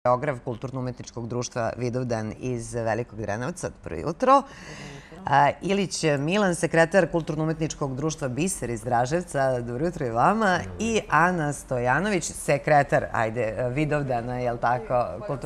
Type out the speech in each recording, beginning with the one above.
Geograf Kulturno-umetničkog društva Vidovdan iz Velikog Drenovca. Prvo jutro. Ilić Milan, sekretar Kulturno-umetničkog društva Biser iz Draževca. Dobro jutro i vama. I Ana Stojanović, sekretar, Vidovdana, je li tako?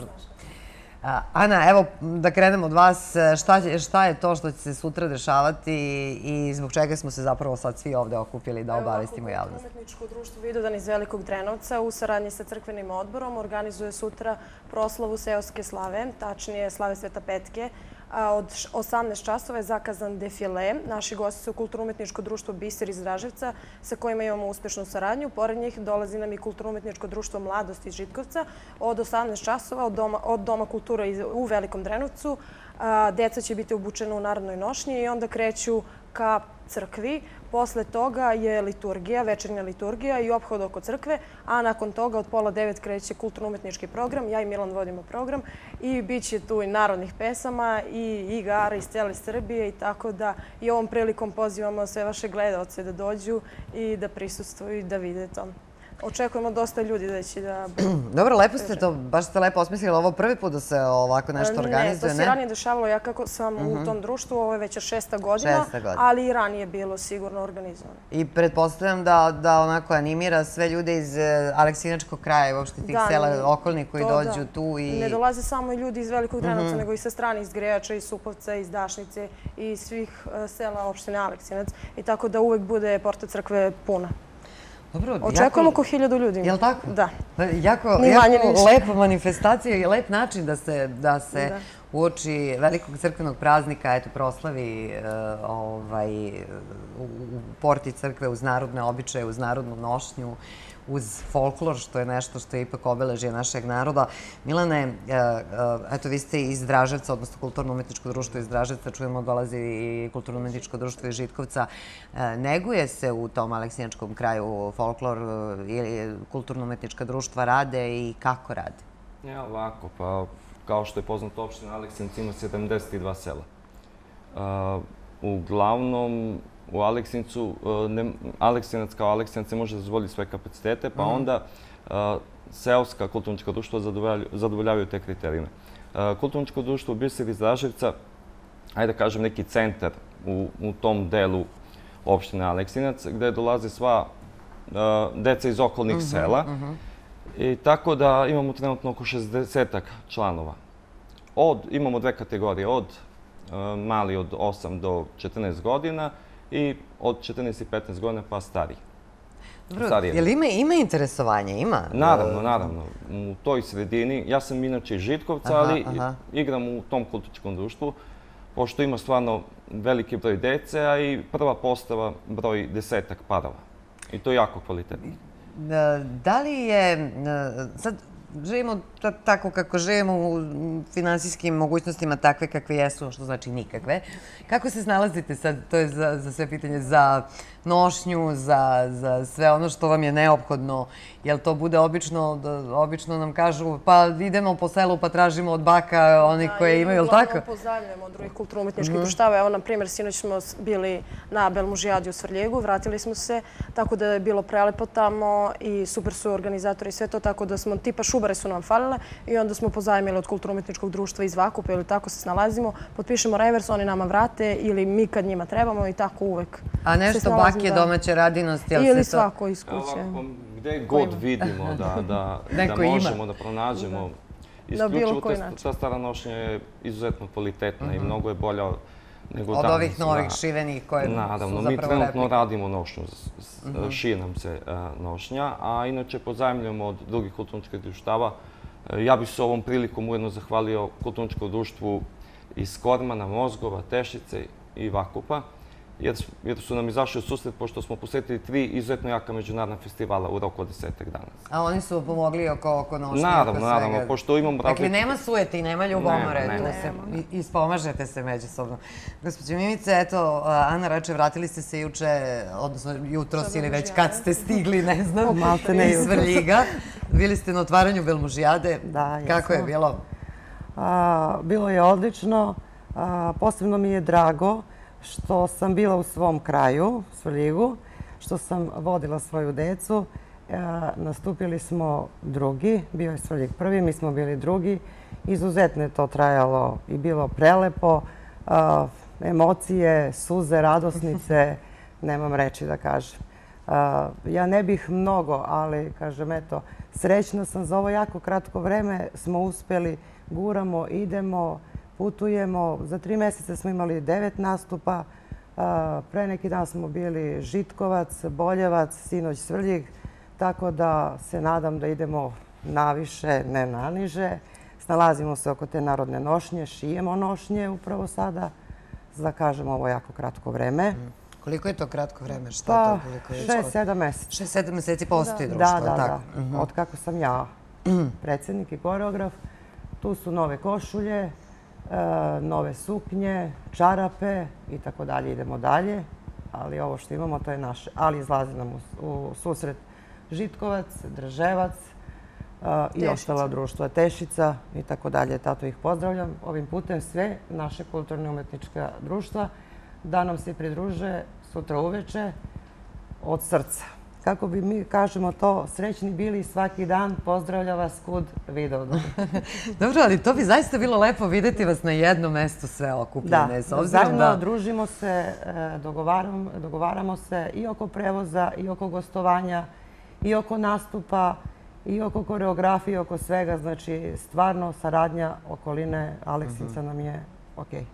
Ana, evo da krenemo od vas. Šta je to što će se sutra dešavati i zbog čega smo se zapravo sad svi ovde okupili da obavestimo javnost? Kulturno-umetničko društvo Vidovdan iz Velikog Drenovca u saradnji sa crkvenim odborom organizuje sutra proslavu seoske slave, tačnije slave Sveta Petke. Od 18 časova je zakazan defile. Naši gosti su Kulturno-umetničko društvo Biser iz Draževca, sa kojima imamo uspešnu saradnju. Pored njih dolazi nam i Kulturno-umetničko društvo Mladost iz Žitkovca. Od 18 časova od Doma kulture u Velikom Drenovcu deca će biti obučena u narodnoj nošnji i onda kreću ka crkvi. Posle toga je liturgija, večernja liturgija i ophod oko crkve, a nakon toga od 8:30 kreće kulturno-umetnički program. Ja i Milan vodimo program i bit će tu i narodnih pesama i igara iz cele Srbije i tako da i ovom prilikom pozivamo sve vaše gledaoce da dođu i da prisustvuju i da vide to. Očekujemo dosta ljudi da će da... Dobro, lepo ste to, baš ste lepo osmislili. Ovo prvi put da se ovako nešto organizuje, ne? To se ranije dešavalo. Ja kako sam u tom društvu, ovo je već 6. godina, ali i ranije bilo sigurno organizovano. I pretpostavljam da onako animira sve ljude iz Aleksinačkog kraja i uopšte tih sela okolnih koji dođu tu i... Ne dolaze samo i ljudi iz Velikog Drenovca, nego i sa strane iz Grejača, iz Supovca, iz Dašnice i svih sela opštine Aleksinac. I tako da uvek bude porta crkve puna. Očekujemo oko 1000 ljudi. Je li tako? Da. Jako lepa manifestacija i lep način da se uoči velikog crkvenog praznika, eto, proslavi u porti crkve uz narodne običaje, uz narodnu nošnju, uz folklor, što je nešto što je ipak obeležje našeg naroda. Milane, eto, vi ste iz Draževca, odnosno Kulturno-umetničko društvo iz Draževca, čujemo dolazi i Kulturno-umetničko društvo iz Žitkovca. Neguje se u tom aleksinačkom kraju folklor ili kulturno-umetnička društva rade i kako rade? Ja, ovako, pa kao što je poznato, opština Aleksinac ima 72 sela. Uglavnom, u Aleksinacu, Aleksinac kao Aleksinac ne može dozvoliti sve kapacitete, pa onda seoska kulturno-umetnička društva zadovoljavaju te kriterijume. Kulturno-umetničko društvo Biser iz Draževca, ajde da kažem neki centar u tom delu opštine Aleksinac, gde dolaze sva deca iz okolnih sela. I tako da imamo trenutno oko 60 članova. Imamo dve kategorije, od mali od 8 do 14 godina i od 14 i 15 godina pa stariji. Dobro, je li ima interesovanje? Ima? Naravno. U toj sredini, ja sam inače iz Žitkovca, ali igram u tom kulturno-umetničkom društvu, pošto ima stvarno veliki broj dece, a i prva postava broj 10-ak parova. I to je jako kvalitetno. Da li je, sad živimo tako kako živimo u finansijskim mogućnostima takve kakve jesu, što znači nikakve. Kako se snalazite sad, to je za sve pitanje, za nošnju, za sve ono što vam je neophodno? Jel to bude obično nam kažu pa idemo po selu pa tražimo od baka oni koje imaju, je li tako? Uglavnom pozajmljamo od drugih kulturno-umetničkih društava. Evo, na primjer, sinoć smo bili na Belmužijadi u Svrljigu, vratili smo se, tako da je bilo prelepo tamo i super su organizatori i sve to, tako da smo, tipa šubare su nam falile i onda smo pozajmili od kulturno-umetničkog društva iz Vakupa ili tako se snalazimo, potpišemo revers, oni nama vrate ili mi kad njima trebamo i tako uvek. A nešto bake domaće radinosti? Ili svako iz kuće. Gde god vidimo da možemo da pronađemo. Isključivo ta stara nošnja je izuzetno kvalitetna i mnogo je bolja nego danas. Od ovih novih šivenih koje su zapravo replike. Naravno, mi trenutno radimo nošnju, šije nam se nošnja, a inače pozajmljamo od drugih kulturno-umetničkih društava. Ja bih se ovom prilikom ujedno zahvalio kulturno-umetničkom društvu iz Kormana, Mozgova, Tešice i Vakupa, jer su nam izašli u susret, pošto smo posjetili 3 izuzetno jaka međunarodna festivala u roku od 10 dana. A oni su pomogli oko nošnje? Naravno, pošto imamo... Dakle, nema sujeti i nema ljubomore, ispomažete se međusobno. Gospođo Mimice, eto, Ana reče, vratili ste se juče, odnosno jutros ili već kad ste stigli, ne znam, iz Svrljiga. Bili ste na otvaranju Belmužijade. Kako je bilo? Bilo je odlično. Posebno mi je drago što sam bila u svom kraju, Svrljigu, što sam vodila svoju decu. Nastupili smo drugi, bio je Svrljig prvi, mi smo bili drugi. Izuzetno je to trajalo i bilo prelepo. Emocije, suze, radosnice, nemam reči da kažem. Ja ne bih mnogo, ali kažem, eto, srećna sam za ovo jako kratko vreme. Smo uspeli, guramo, idemo, putujemo. Za 3 mjeseca smo imali 9 nastupa. Pre neki dan smo bili Žitkovac, Boljevac, sinoć Svrljig. Tako da se nadam da idemo naviše, ne naniže. Snalazimo se oko te narodne nošnje, šijemo nošnje upravo sada. Zakažemo ovo jako kratko vreme. Koliko je to kratko vreme? Pa 6-7 mjeseca. 6-7 mjeseci postoji društvo, da. Od kako sam ja predsjednik i koreograf. Tu su nove košulje, nove suknje, čarape i tako dalje. Idemo dalje, ali ovo što imamo to je naše. Ali izlazi nam u susret Žitkovac, Drževac i ostala društva, Tešica i tako dalje. Tato ih pozdravljam. Ovim putem sve naše kulturne umetnička društva da nam se pridruže sutra uveče od srca. Kako bi mi, kažemo to, srećni bili svaki dan, pozdravlja vas kud Vidovdan. Dobro, ali to bi zaista bilo lepo vidjeti vas na jednom mjestu sve okupljene. Da, zajedno družimo se, dogovaramo se i oko prevoza, i oko gostovanja, i oko nastupa, i oko koreografije, oko svega. Znači, stvarno, saradnja okoline Aleksinca nam je okej.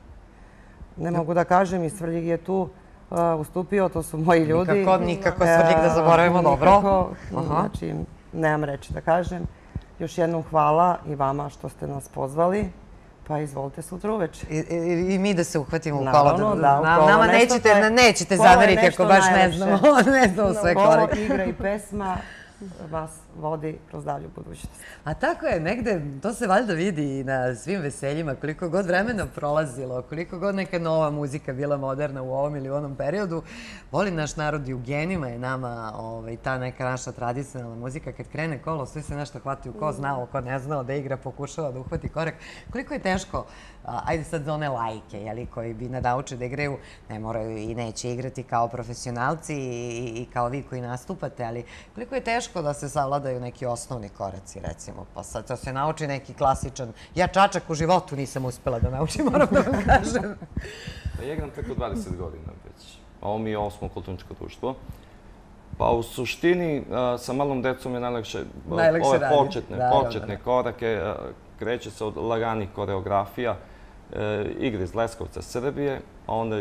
Ne mogu da kažem, i Svrljig je tu ustupio, to su moji ljudi. Nikako Svrljig da zaboravimo, dobro. Znači, nemam reći da kažem. Još jednom hvala i vama što ste nas pozvali. Pa izvolite sutra uveče. I mi da se uhvatimo u kolo. Naravno, da. Nama nećete zameriti ako baš ne znamo sve korake. Kolo, igra i pesma vas vodi kroz dalju budućnost. A tako je, negde, to se valjda vidi i na svim veseljima, koliko god vremena prolazilo, koliko god neka nova muzika bila moderna u ovom ili u onom periodu, voli naš narod i u genima je nama ta neka naša tradicionalna muzika. Kad krene kolo, svi se nešto hvataju, ko znao, ko ne znao da igra, pokušava da uhvati korak. Koliko je teško, ajde sad za one lajke, koji bi nadaučili da igraju, ne moraju i neće igrati kao profesionalci i kao vi koji nastupate, ali koliko je teško da se savladaju neki osnovni koraci, recimo, pa sad to se nauči neki klasičan. Ja čačak u životu nisam uspela da naučim, moram da vam kažem. Ja igram preko 20 godina već. Ovo mi je 8. kulturničko društvo. Pa u suštini sa malom decom je najlakše ove početne korake. Kreće se od laganih koreografija, igre iz Leskovca, Srbije, a onda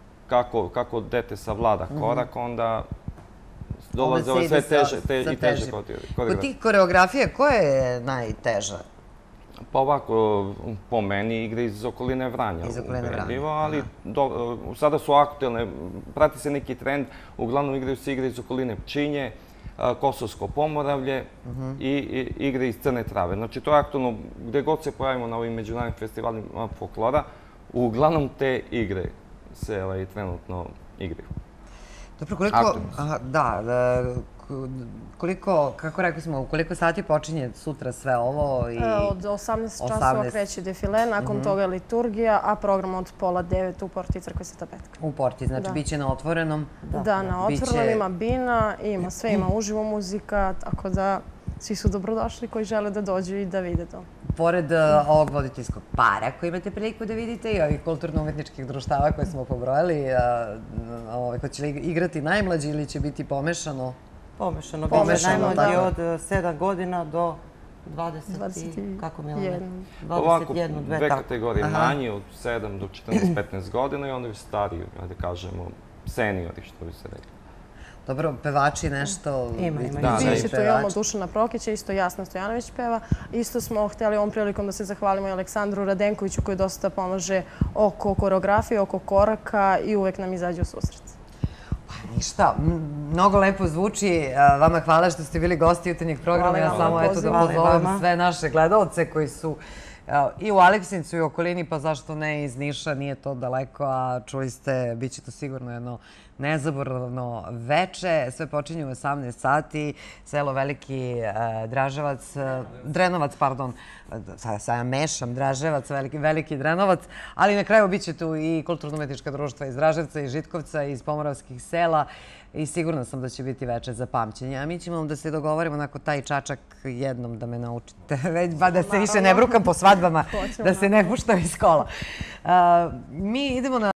kako dete savlada korak, onda dolaze ove sve teže i teže koreografije. Kod tih koreografija, koja je najteža? Pa ovako, po meni, igre iz okoline Vranja. Iz okoline Vranja. Ali sada su aktuelne, prati se neki trend, uglavnom igraju se igre iz okoline Pčinje, Kosovsko Pomoravlje i igre iz Crne Trave. Znači, to je aktuelno, gde god se pojavimo na ovim međunarodnim festivalima folklora, uglavnom te igre se trenutno igraju. Dobro, koliko, kako rekli smo, u koliko sati počinje sutra sve ovo? Od 18 časova kreće defile, nakon toga je liturgija, a program od 8:30 u Porti Crkve Sveta Petka. U Porti, znači bit će na otvorenom? Da, na otvorenom ima bina, ima sve, ima uživo muzika, tako da svi su dobrodošli koji žele da dođu i da vide to. Pored ovog voditeljskog para koji imate priliku da vidite i ovih kulturno-umetničkih društava koje smo pobrojali, hoće li igrati najmlađi ili će biti pomešano? Pomešano. Najmlađi od 7 godina do 20, kako mi je 21, dve kategorije manji, od 7 do 14-15 godina i onda još stariji, da kažemo, seniori, što bi se rekli. Dobro, pevači nešto... Ima. Tu imamo Dušana Prokića, isto Jasna Stojanović peva. Isto smo htjeli ovom prilikom da se zahvalimo i Aleksandru Radenkoviću koji dosta pomaže oko koreografije, oko koraka i uvek nam izađe u susret. Ništa, mnogo lepo zvuči. Vama hvala što ste bili gosti jutarnjeg programa. Ja samo da pozovem sve naše gledalce koji su i u Aleksincu i u okolini, pa zašto ne iz Niša, nije to daleko, a čuli ste, bit će to sigurno jedno nezaboravno veče. Sve počinje u 18 sati. Selo Veliki Drenovac, pardon. Sada mešam Draževac, Veliki Drenovac. Ali na kraju bit će tu i kulturno-umetnička društva iz Draževca, iz Žitkovca, iz pomoravskih sela. I sigurna sam da će biti veče za pamćenje. A mi ćemo da se dogovorimo onako taj čačak jednom da me naučite. Već da se više ne brukam po svadbama, da se ne puštam iz kola. Mi idemo na